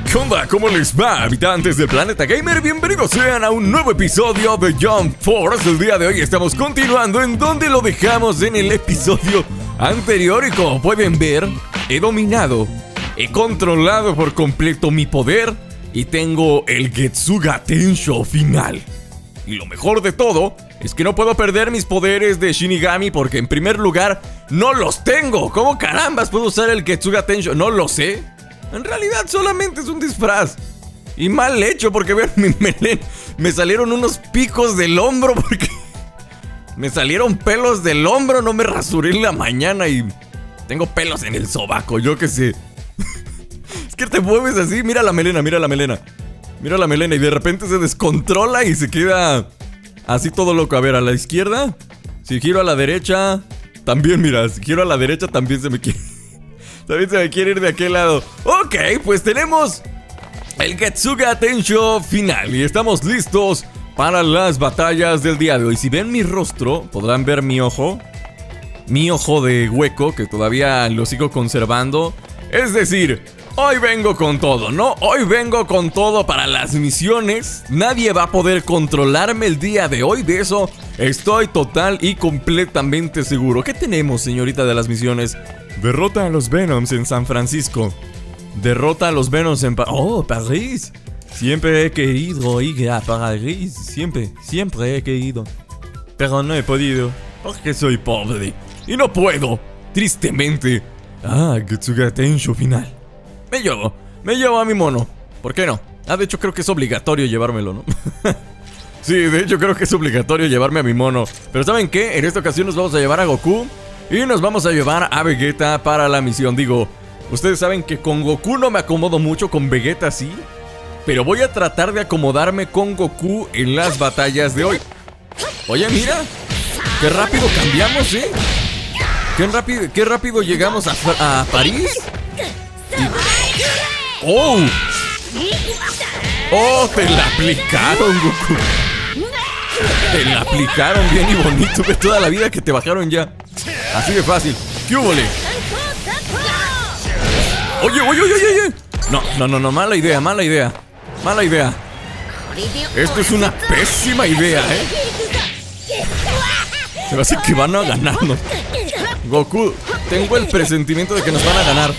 ¿Qué onda? ¿Cómo les va, habitantes del planeta gamer? Bienvenidos sean a un nuevo episodio de Jump Force. El día de hoy estamos continuando en donde lo dejamos en el episodio anterior. Y como pueden ver, he dominado, he controlado por completo mi poder y tengo el Getsuga Tensho final. Y lo mejor de todo es que no puedo perder mis poderes de Shinigami porque en primer lugar no los tengo. ¿Cómo carambas puedo usar el Getsuga Tensho? No lo sé. En realidad solamente es un disfraz. Y mal hecho porque vean mi melena. Me salieron unos picos del hombro porque me salieron pelos del hombro. No me rasuré en la mañana y tengo pelos en el sobaco, yo qué sé. Es que te mueves así, mira la melena, mira la melena. Mira la melena y de repente se descontrola y se queda así todo loco. A ver, a la izquierda. Si giro a la derecha, también, mira, si giro a la derecha también se me quiere. También se me quiere ir de aquel lado. Ok, pues tenemos el Getsuga Tensho final y estamos listos para las batallas del día de hoy. Si ven mi rostro, podrán ver mi ojo de hueco, que todavía lo sigo conservando. Es decir, hoy vengo con todo, ¿no? Hoy vengo con todo para las misiones. Nadie va a poder controlarme el día de hoy. De eso estoy total y completamente seguro. ¿Qué tenemos, señorita de las misiones? Derrota a los Venoms en San Francisco. Derrota a los Venoms en París. Siempre he querido ir a París. Siempre he querido. Pero no he podido porque soy pobre y no puedo, tristemente. Getsuga Tensho final. Me llevo a mi mono. ¿Por qué no? De hecho creo que es obligatorio llevármelo, ¿no? Sí, de hecho creo que es obligatorio llevarme a mi mono. Pero ¿saben qué? En esta ocasión nos vamos a llevar a Goku y nos vamos a llevar a Vegeta para la misión. Digo, ustedes saben que con Goku no me acomodo mucho, con Vegeta sí. Pero voy a tratar de acomodarme con Goku en las batallas de hoy. Oye, mira, qué rápido cambiamos, ¿eh? Qué rápido llegamos a París. ¡Oh! ¡Oh! Te la aplicaron, Goku. Te la aplicaron bien y bonito. Ve toda la vida que te bajaron ya. Así de fácil. ¿Qué húbole? Oye. No, mala idea. Esto es una pésima idea, ¿eh? Se me hace que van a ganarnos. Goku, tengo el presentimiento de que nos van a ganar.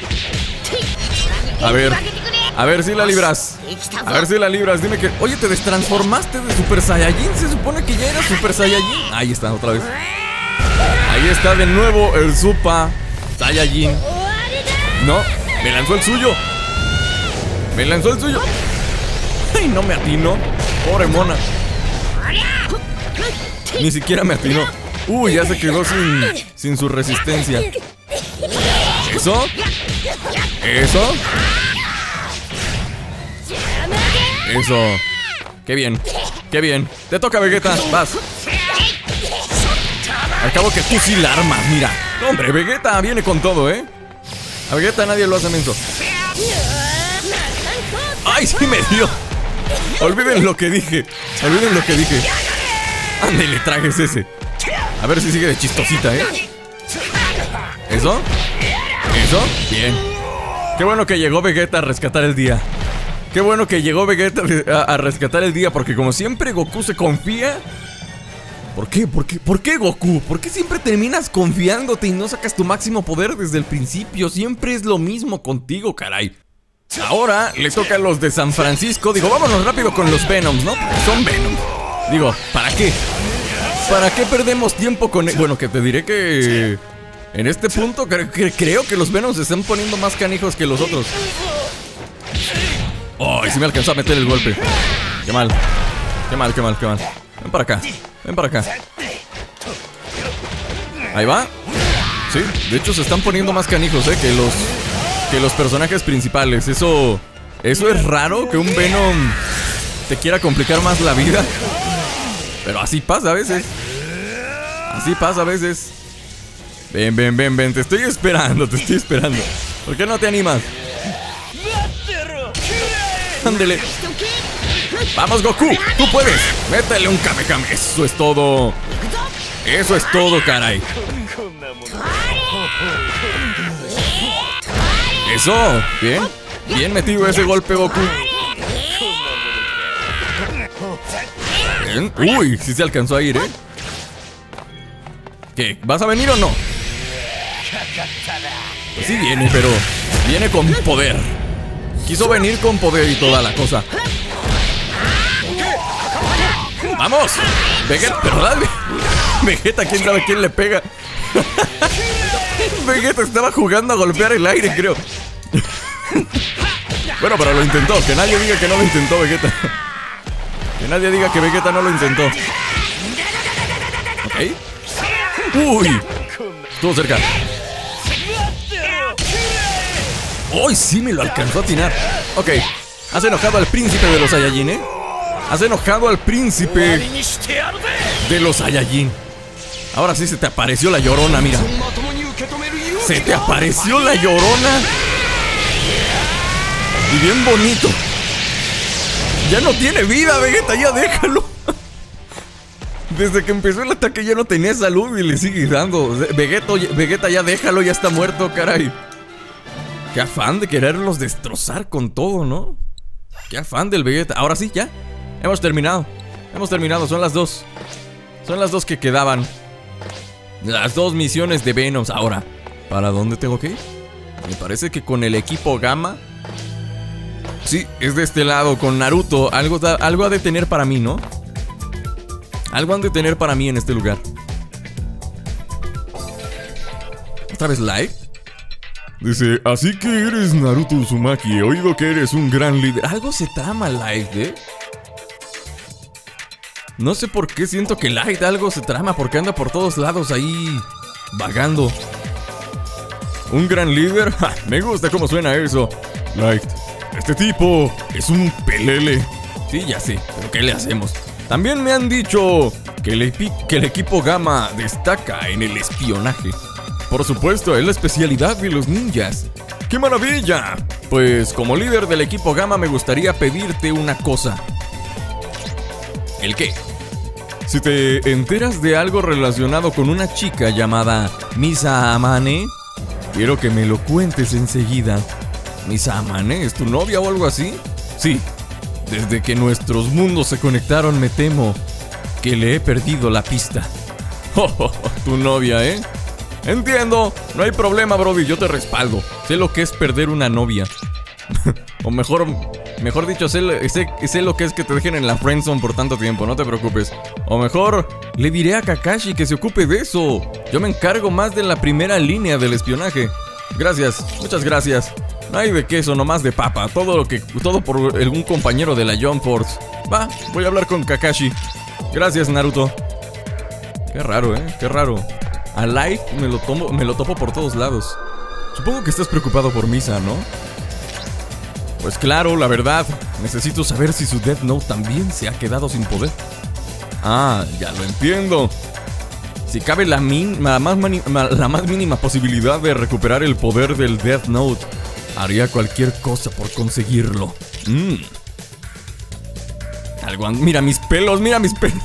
A ver si la libras. Dime que... Oye, te destransformaste de Super Saiyajin. Se supone que ya eras Super Saiyajin. Ahí está, otra vez. Ahí está de nuevo el Super Saiyajin. No, me lanzó el suyo. Ay, no me atinó. Pobre mona. Ni siquiera me atinó. Uy, ya se quedó sin su resistencia. ¿Eso? Qué bien. Te toca, Vegeta, vas. Al cabo que tú sí la armas, mira. Hombre, Vegeta viene con todo, ¿eh? A Vegeta nadie lo hace menso. ¡Ay, sí me dio! Olviden lo que dije. Ándale, trajes ese. A ver si sigue de chistosita, ¿eh? ¿Eso? Bien. Qué bueno que llegó Vegeta a rescatar el día. A rescatar el día, porque como siempre Goku se confía. ¿Por qué, Goku? ¿Por qué siempre terminas confiándote y no sacas tu máximo poder desde el principio? Siempre es lo mismo contigo, caray. Ahora le toca a los de San Francisco. Digo, vámonos rápido con los Venoms, ¿no? Son Venoms. Digo, ¿para qué? ¿Para qué perdemos tiempo con... Bueno, que te diré que... En este punto creo que los Venoms se están poniendo más canijos que los otros. ¡Ay, sí me alcanzó a meter el golpe! ¡Qué mal! Ven para acá. Ahí va. Sí, de hecho se están poniendo más canijos, que los personajes principales. Eso es raro, que un Venom te quiera complicar más la vida. Pero así pasa a veces. Ven, te estoy esperando. ¿Por qué no te animas? Ándele. Vamos, Goku, tú puedes. Métele un Kamekame. Eso es todo, caray. Eso, bien. Bien metido ese golpe, Goku. Bien. Uy, sí se alcanzó a ir, ¿eh? ¿Qué? ¿Vas a venir o no? Pues sí viene, pero viene con poder. Quiso venir con poder y toda la cosa. ¡Vamos! Vegeta, ¿verdad? Vegeta, quién sabe quién le pega. Vegeta estaba jugando a golpear el aire, creo. Bueno, pero lo intentó. Que nadie diga que no lo intentó, Vegeta. Que nadie diga que Vegeta no lo intentó. Ok. Uy, estuvo cerca. ¡Uy! Sí me lo alcanzó a atinar. Ok. Has enojado al príncipe de los Saiyajin, ¿eh? Has enojado al príncipe de los Saiyajin. Ahora sí se te apareció la Llorona, mira. Se te apareció la Llorona. Y bien bonito. Ya no tiene vida, Vegeta, ya déjalo. Desde que empezó el ataque ya no tenía salud y le sigue dando. Vegeta, ya déjalo, ya está muerto, caray. Qué afán de quererlos destrozar con todo, ¿no? Qué afán del Vegeta. Ahora sí, ya. Hemos terminado. Hemos terminado, son las dos. Son las dos que quedaban. Las dos misiones de Venom. Ahora, ¿para dónde tengo que ir? Me parece que con el equipo Gamma. Sí, es de este lado, con Naruto. Algo ha de tener para mí, ¿no? Algo han de tener para mí en este lugar. ¿Otra vez live? Dice, así que eres Naruto Uzumaki. He oído que eres un gran líder. Algo se trama live, ¿eh? No sé por qué siento que Light algo se trama, porque anda por todos lados ahí vagando. ¿Un gran líder? ¡Ja! Me gusta cómo suena eso. Light, este tipo es un pelele. Sí, ya sé, pero ¿qué le hacemos? También me han dicho que el equipo Gamma destaca en el espionaje. Por supuesto, es la especialidad de los ninjas. ¡Qué maravilla! Pues como líder del equipo Gamma me gustaría pedirte una cosa. ¿El qué? Si te enteras de algo relacionado con una chica llamada Misa Amane, quiero que me lo cuentes enseguida. ¿Misa Amane es tu novia o algo así? Sí. Desde que nuestros mundos se conectaron me temo que le he perdido la pista. Oh, tu novia, ¿eh? Entiendo, no hay problema, Brody, yo te respaldo. Sé lo que es perder una novia. O mejor dicho, sé lo que es que te dejen en la friendzone por tanto tiempo, no te preocupes. O mejor, le diré a Kakashi que se ocupe de eso. Yo me encargo más de la primera línea del espionaje. Gracias, muchas gracias. No hay de queso, nomás de papa. Todo por un compañero de la Jump Force. Va, voy a hablar con Kakashi. Gracias, Naruto. Qué raro, qué raro. A Light me lo topo por todos lados. Supongo que estás preocupado por Misa, ¿no? Pues claro, la verdad. Necesito saber si su Death Note también se ha quedado sin poder. Ah, ya lo entiendo. Si cabe la más mínima posibilidad de recuperar el poder del Death Note, haría cualquier cosa por conseguirlo. Mira mis pelos, mira mis pelos.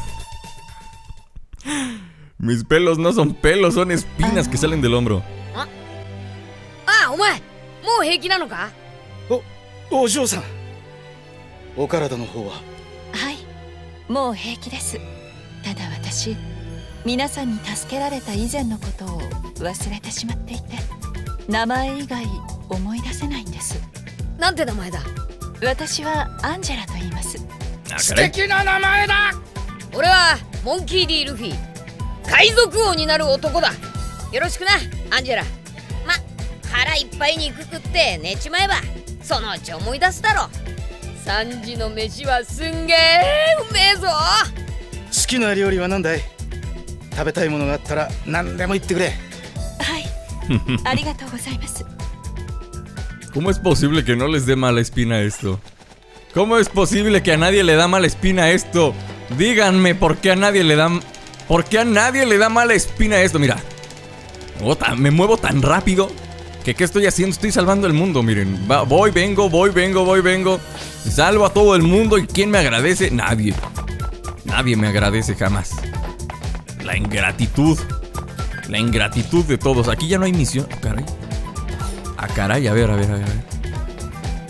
Mis pelos no son pelos, son espinas que salen del hombro. Ah, omae, ¿mou heiki nano ka? O Joe-san. O karada no hou wa? Hai, mou heiki desu. Tada watashi, minasan ni tasukerareta izen no koto o wasurete shimatte ite, namae igai omoidase senai n desu. Nante namae da? Watashi wa Angela to iimasu. Shiteki na namae da! Ore wa Monkey D. Luffy. 海賊王になる男だ。よろしくな、アンジェラ。ま、腹いっぱい肉食って寝ちまえばそのうち思い出すだろ。3時の飯はすんげえうめえぞ。 好きな料理は何だい？食べたいものがあったら何でも言ってくれ。 はい、ありがとうございます。 ¿Cómo es posible que no les dé mala espina esto? ¿Cómo es posible que a nadie le da mala espina esto? Díganme por qué a nadie le da... ¿Por qué a nadie le da mala espina esto? Mira, me muevo tan rápido que ¿qué estoy haciendo? Estoy salvando el mundo, miren. Voy, vengo. Salvo a todo el mundo. ¿Y quién me agradece? Nadie. Nadie me agradece jamás. La ingratitud. La ingratitud de todos. Aquí ya no hay misión. Oh, caray. Ah, caray, a ver.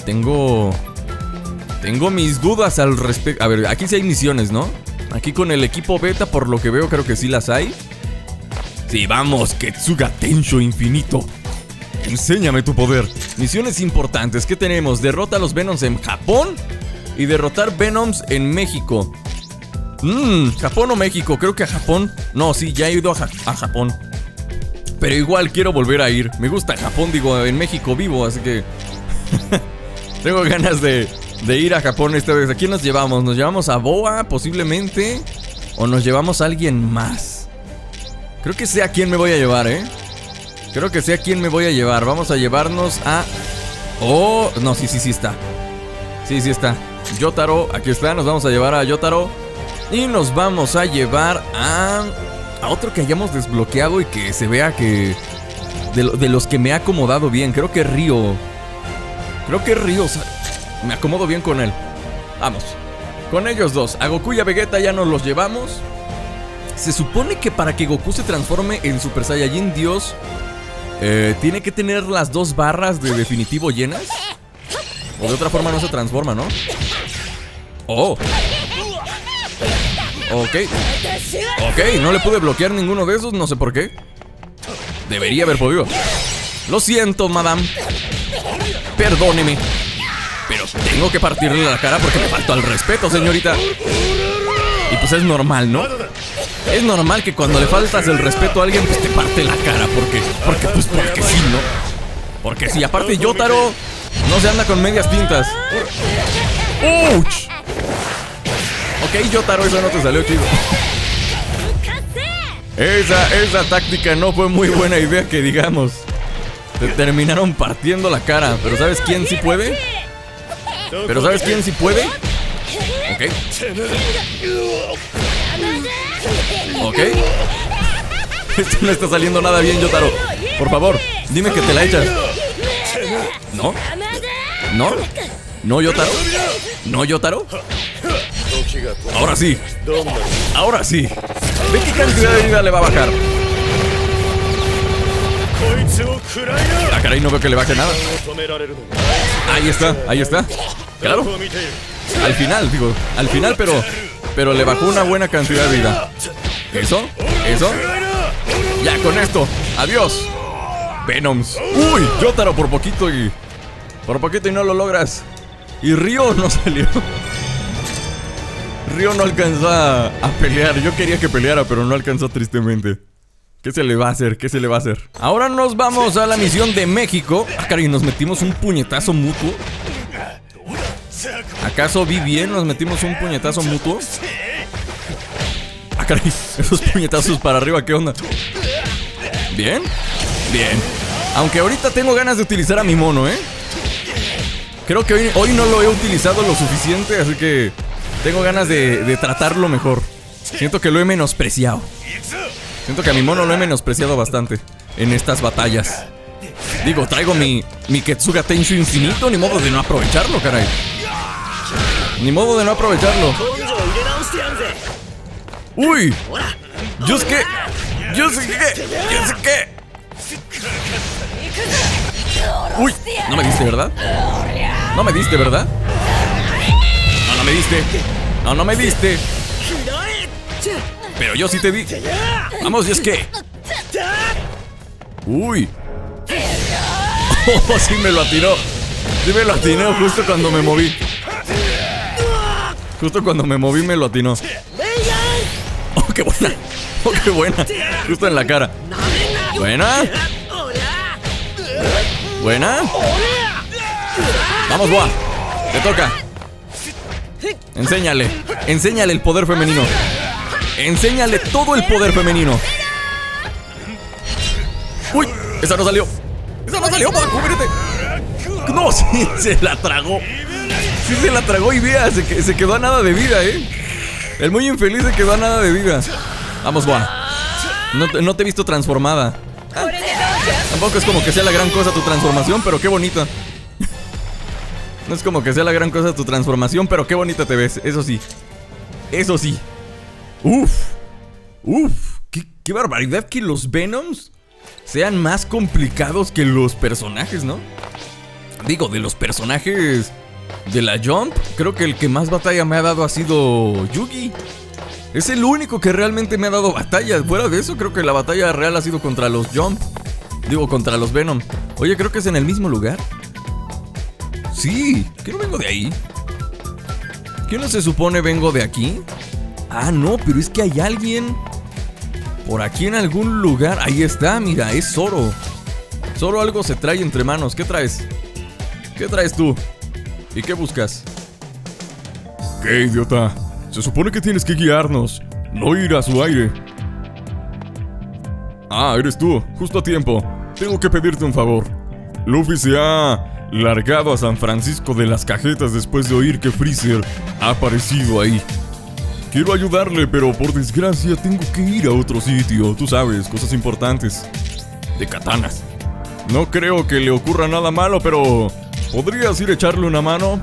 tengo mis dudas al respecto. A ver, aquí sí hay misiones, ¿no? Aquí con el equipo beta, por lo que veo, creo que sí las hay. Sí, vamos, Ketsuga Tensho Infinito. Enséñame tu poder. Misiones importantes. ¿Qué tenemos? Derrota a los Venoms en Japón y derrotar Venoms en México. ¿Japón o México? Creo que a Japón. No, sí, ya he ido a Japón. Pero igual quiero volver a ir. Me gusta Japón, digo, en México vivo, así que... tengo ganas de ir a Japón esta vez. ¿A quién nos llevamos? ¿Nos llevamos a Boa, posiblemente? ¿O nos llevamos a alguien más? Creo que sé a quién me voy a llevar, ¿eh? Creo que sé a quién me voy a llevar. Vamos a llevarnos a... Oh, no, sí está. Sí está. Yotaro, aquí está. Nos vamos a llevar a Yotaro. Y nos vamos a llevar a otro que hayamos desbloqueado y que se vea que... De los que me ha acomodado bien. Creo que Ryo. Me acomodo bien con él. Vamos. Con ellos dos. A Goku y a Vegeta ya nos los llevamos. Se supone que para que Goku se transforme en Super Saiyajin Dios, tiene que tener las 2 barras de definitivo llenas. O de otra forma no se transforma, ¿no? Oh. Ok, no le pude bloquear ninguno de esos, no sé por qué. Debería haber podido. Lo siento, madame. Perdóneme, pero tengo que partirle la cara porque me faltó al respeto, señorita. Y pues es normal, ¿no? Es normal que cuando le faltas el respeto a alguien, pues te parte la cara. Porque sí, ¿no? Porque sí, aparte Yotaro no se anda con medias tintas. ¡Ouch! Ok, Yotaro, eso no te salió chido. Esa táctica no fue muy buena idea, que digamos. Te terminaron partiendo la cara. Pero ¿sabes quién sí puede? Ok. Esto no está saliendo nada bien, Yotaro. Por favor, dime que te la echas. ¿No, Yotaro? ¿No, Yotaro? Ahora sí. ¿De qué cantidad de vida le va a bajar? Ah, caray, no veo que le baje nada. Ahí está. Claro. Al final, pero le bajó una buena cantidad de vida. Eso. Ya, con esto. Adiós, Venoms. Uy, Yotaro por poquito y no lo logras. Y Ryo no salió. Ryo no alcanzó a pelear. Yo quería que peleara, pero no alcanzó, tristemente. ¿Qué se le va a hacer? Ahora nos vamos a la misión de México. Ah, caray, nos metimos un puñetazo mutuo. ¿Acaso vi bien? ¿Nos metimos un puñetazo mutuo? Ah, caray, esos puñetazos para arriba, ¿qué onda? Bien. Aunque ahorita tengo ganas de utilizar a mi mono, ¿eh? Creo que hoy no lo he utilizado lo suficiente, así que tengo ganas de tratarlo mejor. Siento que lo he menospreciado. Siento que a mi mono lo he menospreciado bastante en estas batallas. Digo, traigo mi Ketsuga Tensho Infinito. Ni modo de no aprovecharlo, caray. Uy, yo sé que. Uy, no me diste, ¿verdad? No me diste. Pero yo sí te di. Vamos, y es que... Uy. Oh, sí me lo atinó. Justo cuando me moví. Me lo atinó. Oh, qué buena. Justo en la cara. Buena. Vamos, Boa. Te toca. Enséñale el poder femenino. Enséñale todo el poder femenino. Uy, esa no salió, Boa, cúbrete. No, sí, se la tragó. Y vea, se quedó a nada de vida, El muy infeliz se quedó a nada de vida. Vamos, Boa. No te he visto transformada. Tampoco es como que sea la gran cosa tu transformación, pero qué bonita. No es como que sea la gran cosa tu transformación, pero qué bonita te ves, eso sí. Uf, qué barbaridad que los Venoms sean más complicados que los personajes, ¿no? Digo, de los personajes de la Jump, creo que el que más batalla me ha dado ha sido Yugi. Es el único que realmente me ha dado batalla. Fuera de eso, creo que la batalla real ha sido contra los Jump. Digo, contra los Venom. Oye, creo que es en el mismo lugar. Sí, que no vengo de ahí. ¿Qué no se supone vengo de aquí? Ah, no, pero es que hay alguien por aquí en algún lugar. Ahí está, mira, es Zoro. Zoro algo se trae entre manos. ¿Qué traes? ¿Qué traes tú? ¿Y qué buscas? ¿Qué, idiota? Se supone que tienes que guiarnos, no ir a su aire. Ah, eres tú, justo a tiempo. Tengo que pedirte un favor. Luffy se ha largado a San Francisco de las Cajetas después de oír que Freezer ha aparecido ahí. Quiero ayudarle, pero por desgracia tengo que ir a otro sitio. Tú sabes, cosas importantes. De katanas. No creo que le ocurra nada malo, pero... ¿podrías ir a echarle una mano?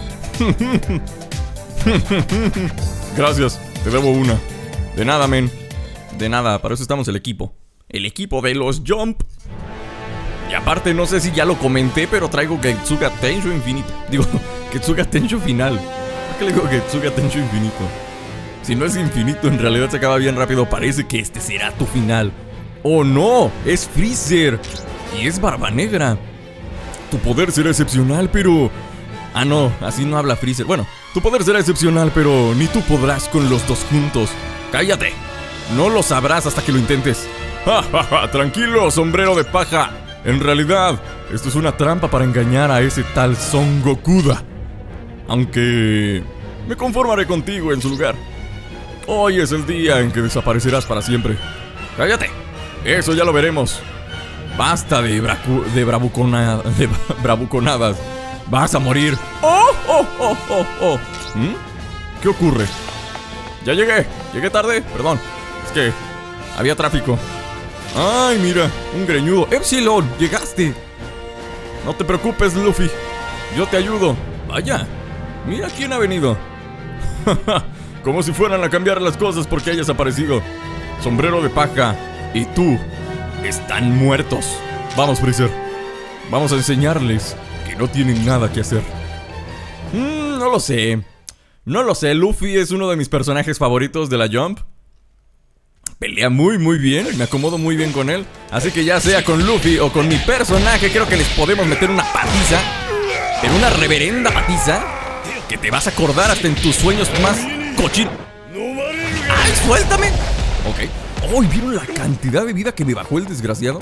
Gracias, te debo una. De nada, men. De nada, para eso estamos el equipo. El equipo de los Jump. Y aparte, no sé si ya lo comenté, pero traigo Getsuga Tensho Infinito. Digo, Getsuga Tensho Final. ¿Por qué le digo Getsuga Tensho Infinito? Si no es infinito, en realidad se acaba bien rápido. Parece que este será tu final. ¡Oh no! ¡Es Freezer! Y es Barba Negra. Tu poder será excepcional, pero... ah, no, así no habla Freezer. Bueno, tu poder será excepcional, pero ni tú podrás con los dos juntos. ¡Cállate! No lo sabrás hasta que lo intentes. ¡Ja, ja, ja! Tranquilo, sombrero de paja. En realidad, esto es una trampa para engañar a ese tal Son Gokuda. Aunque... me conformaré contigo en su lugar. Hoy es el día en que desaparecerás para siempre. ¡Cállate! Eso ya lo veremos. Basta de bravuconadas. Vas a morir. ¡Oh, oh, oh, oh, oh! ¿Qué ocurre? Ya llegué. Llegué tarde. Perdón. Es que había tráfico. ¡Ay, mira! Un greñudo. ¡Epsilon! ¡Llegaste! No te preocupes, Luffy. Yo te ayudo. Vaya. Mira quién ha venido. Como si fueran a cambiar las cosas porque hayas aparecido. Sombrero de paja y tú están muertos. Vamos, Freezer. Vamos a enseñarles que no tienen nada que hacer. No lo sé. No lo sé. Luffy es uno de mis personajes favoritos de la Jump. Pelea muy bien. Me acomodo muy bien con él. Así que ya sea con Luffy o con mi personaje, creo que les podemos meter una patiza. Pero una reverenda patiza que te vas a acordar hasta en tus sueños más cochinos. ¡Ay, suéltame! Ok. ¡Oh! ¿Vieron la cantidad de vida que me bajó el desgraciado?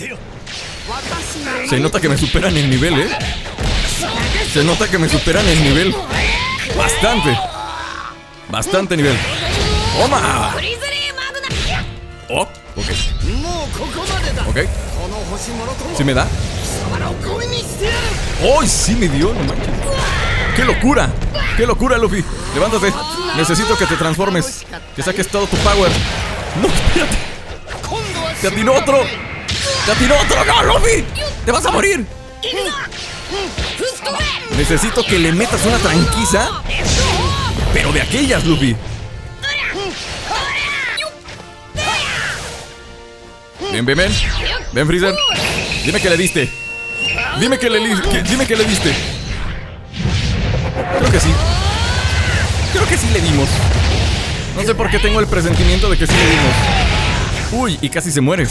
Se nota que me superan el nivel, ¿eh? Se nota que me superan el nivel. Bastante nivel. ¡Toma! Oh, ok. Ok. ¿Sí me da? ¡Oh! Sí me dio, no manches. ¡Qué locura! ¡Qué locura, Luffy! Levántate. Necesito que te transformes. Que saques todo tu power. ¡No, espérate! ¡Te atinó otro! ¡Te atinó otro! ¡No, Luffy! ¡Te vas a morir! Necesito que le metas una tranquiza. Pero de aquellas, Luffy. Ven. Ven, Freezer. Dime que le diste. Dime que le diste. Creo que sí. Creo que sí le dimos. No sé por qué tengo el presentimiento de que sí le dimos. Uy, y casi se muere.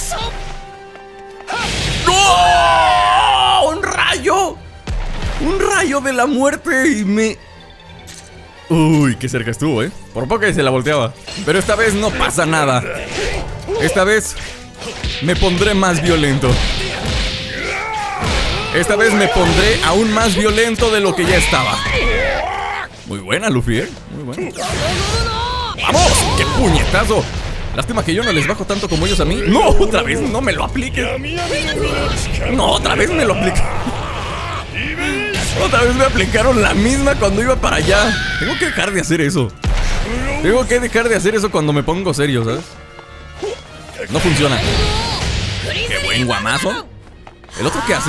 ¡No! ¡Un rayo! Un rayo de la muerte y me... Uy, qué cerca estuvo, ¿eh? Por poco que se la volteaba. Pero esta vez no pasa nada. Esta vez me pondré más violento. Esta vez me pondré aún más violento de lo que ya estaba. Muy buena, Luffy, ¿eh? Muy buena. ¡Vamos! ¡Qué puñetazo! Lástima que yo no les bajo tanto como ellos a mí. ¡No! ¡Otra vez! ¡No me lo apliques! ¡No! ¡Otra vez me lo aplican! Otra vez me aplicaron la misma cuando iba para allá. Tengo que dejar de hacer eso. Tengo que dejar de hacer eso cuando me pongo serio, ¿sabes? No funciona. ¡Qué buen guamazo! ¿El otro qué hace?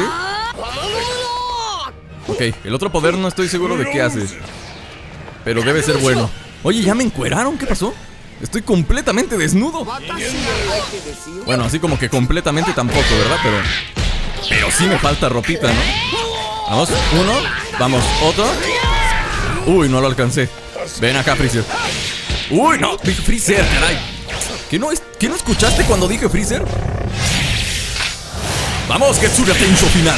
Ok, el otro poder no estoy seguro de qué hace. Pero debe ser bueno. Oye, ¿ya me encueraron? ¿Qué pasó? Estoy completamente desnudo. Bueno, así como que completamente tampoco, ¿verdad? Pero sí me falta ropita, ¿no? Vamos, uno. Vamos, otro. Uy, no lo alcancé. Ven acá, Freezer. Uy, no, dije Freezer, caray. ¿Qué no escuchaste cuando dije Freezer? Vamos, Getsuga Tensho final.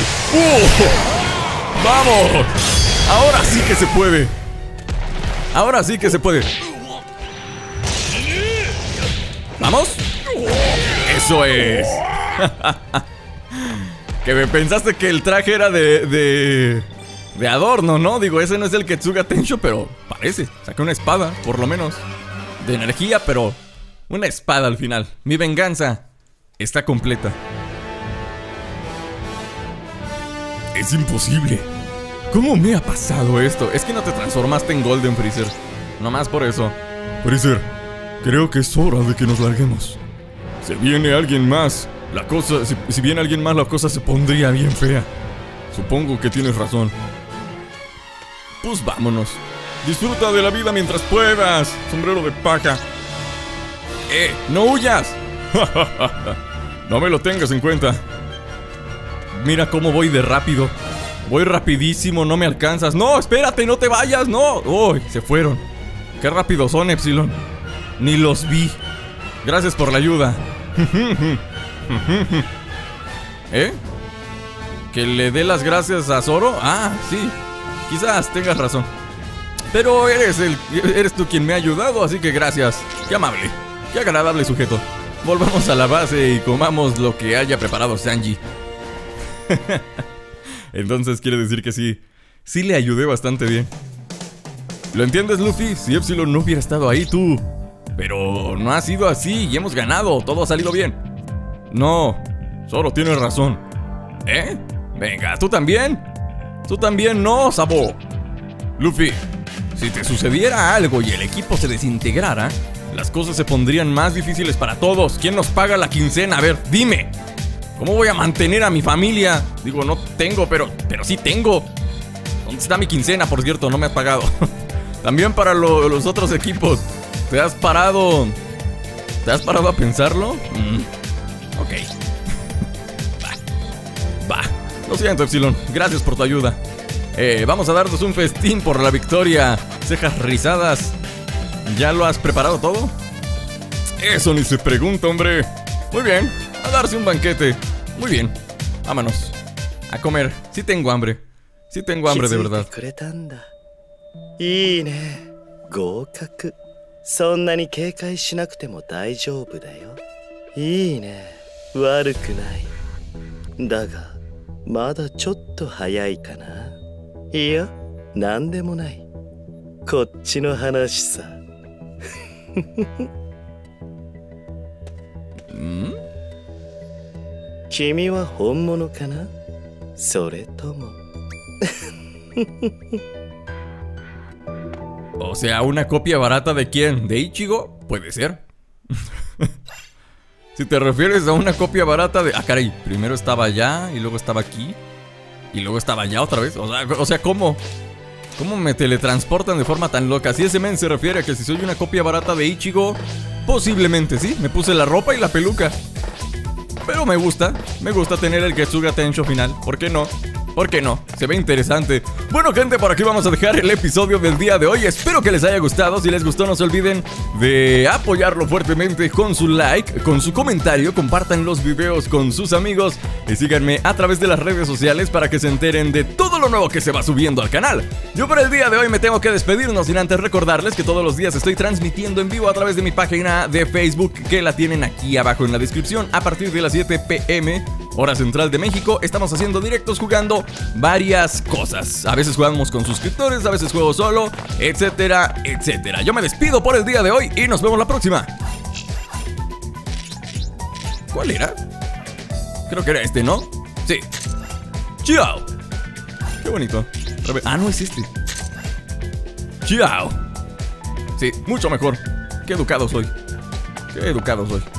¡Vamos! Ahora sí que se puede. Ahora sí que se puede. ¿Vamos? Eso es. Que me pensaste que el traje era de adorno, ¿no? Digo, ese no es el Getsuga Tensho, pero parece. Saqué una espada, por lo menos. De energía, pero una espada al final. Mi venganza está completa. Es imposible. ¿Cómo me ha pasado esto? Es que no te transformaste en Golden, Freezer. Nomás por eso. Freezer, creo que es hora de que nos larguemos. Si viene alguien más, la cosa... Si viene alguien más, la cosa se pondría bien fea. Supongo que tienes razón. Pues vámonos. Disfruta de la vida mientras puedas, sombrero de paja. ¡No huyas! No me lo tengas en cuenta. Mira cómo voy de rápido. Voy rapidísimo, no me alcanzas. No, espérate, no te vayas, no. Uy, se fueron. Qué rápido son, Epsilon. Ni los vi. Gracias por la ayuda. ¿Que le dé las gracias a Zoro? Ah, sí. Quizás tengas razón. Pero eres tú quien me ha ayudado, así que gracias. Qué amable, qué agradable sujeto. Volvamos a la base y comamos lo que haya preparado Sanji. Entonces quiere decir que sí le ayudé bastante bien. ¿Lo entiendes, Luffy? Si Epsilon no hubiera estado ahí, tú. Pero no ha sido así y hemos ganado, todo ha salido bien. No, Zoro tiene razón. Venga, ¿tú también? Tú también no, Sabo. Luffy, si te sucediera algo y el equipo se desintegrara, las cosas se pondrían más difíciles para todos. ¿Quién nos paga la quincena? A ver, dime. ¿Cómo voy a mantener a mi familia? Digo, no tengo, pero sí tengo. ¿Dónde está mi quincena, por cierto? No me has pagado. También para los otros equipos. ¿Te has parado a pensarlo? Ok. Va. Lo siento, Epsilon. Gracias por tu ayuda. Vamos a darnos un festín por la victoria. Cejas rizadas. ¿Ya lo has preparado todo? Eso ni se pregunta, hombre. Muy bien. A darse un banquete. Muy bien. Vámonos. A comer. Sí tengo hambre. Sí tengo hambre de verdad. いいね。合格。そんなに警戒しなくても大丈夫だよ。いいね。悪くない。だが、まだちょっと早いかな。いや、なんでもない。こっちの話さ。君は本物かな？それとも。 O sea, ¿una copia barata de quién? ¿De Ichigo? Puede ser. Si te refieres a una copia barata de... Ah, caray, primero estaba allá y luego estaba aquí y luego estaba allá otra vez. O sea, ¿cómo? ¿Cómo me teletransportan de forma tan loca? Si ese men se refiere a que si soy una copia barata de Ichigo, posiblemente sí, me puse la ropa y la peluca. Pero me gusta tener el Getsuga Tensho final. ¿Por qué no? ¿Por qué no? Se ve interesante. Bueno, gente, por aquí vamos a dejar el episodio del día de hoy. Espero que les haya gustado. Si les gustó, no se olviden de apoyarlo fuertemente con su like, con su comentario. Compartan los videos con sus amigos y síganme a través de las redes sociales para que se enteren de todo lo nuevo que se va subiendo al canal. Yo por el día de hoy me tengo que despedir, no sin antes recordarles que todos los días estoy transmitiendo en vivo a través de mi página de Facebook, que la tienen aquí abajo en la descripción. A partir de las 7 p.m. hora central de México, estamos haciendo directos jugando varias cosas. A veces jugamos con suscriptores, a veces juego solo, etcétera, etcétera. Yo me despido por el día de hoy y nos vemos la próxima. ¿Cuál era? Creo que era este, ¿no? Sí. ¡Chao! Qué bonito. Ah, no es este. ¡Chao! Sí, mucho mejor. Qué educado soy. Qué educado soy.